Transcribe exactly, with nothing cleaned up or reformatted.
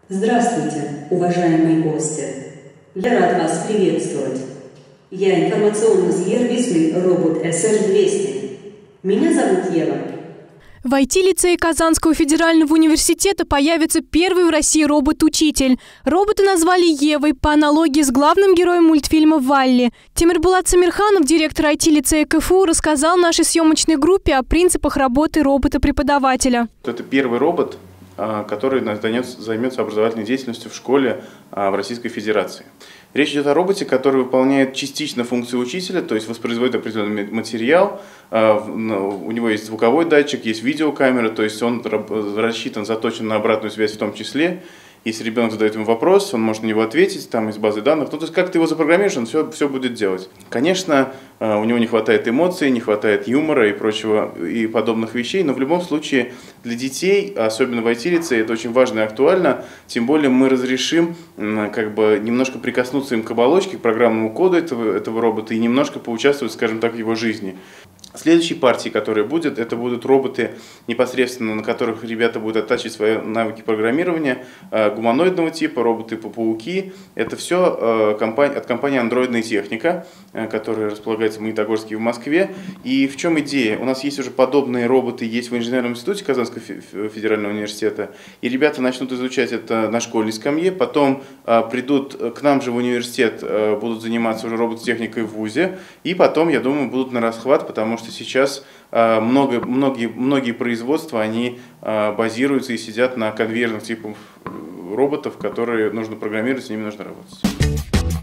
Здравствуйте, уважаемые гости! Я рад вас приветствовать. Я информационно-сервисный робот эс эр двести. Меня зовут Ева. В ай ти-лицее Казанского федерального университета появится первый в России робот-учитель. Робота назвали Евой по аналогии с главным героем мультфильма «Валли». Тимирбулат Самирханов, директор ай ти-лицея ка эф у, рассказал нашей съемочной группе о принципах работы робота-преподавателя. Это первый робот, который займется образовательной деятельностью в школе в Российской Федерации. Речь идет о роботе, который выполняет частично функцию учителя, то есть воспроизводит определенный материал. У него есть звуковой датчик, есть видеокамера, то есть он рассчитан, заточен на обратную связь в том числе. Если ребенок задает ему вопрос, он может на него ответить, там из базы данных. Ну, то есть как ты его запрограммируешь, он все, все будет делать. Конечно, у него не хватает эмоций, не хватает юмора и прочего, и подобных вещей, но в любом случае для детей, особенно в ай ти-лицее, это очень важно и актуально. Тем более мы разрешим как бы немножко прикоснуться им к оболочке, к программному коду этого, этого робота и немножко поучаствовать, скажем так, в его жизни. Следующей партией, которая будет, это будут роботы, непосредственно на которых ребята будут оттачивать свои навыки программирования, гуманоидного типа, роботы-пауки. Это все от компании «Андроидная техника», которая располагается в Магнитогорске и в Москве. И в чем идея? У нас есть уже подобные роботы, есть в инженерном институте Казанского федерального университета. И ребята начнут изучать это на школьной скамье, потом придут к нам же в университет, будут заниматься уже робототехникой в вузе, и потом, я думаю, будут на расхват, потому что сейчас много, многие, многие производства, они базируются и сидят на конвейерных типах роботов, которые нужно программировать, с ними нужно работать.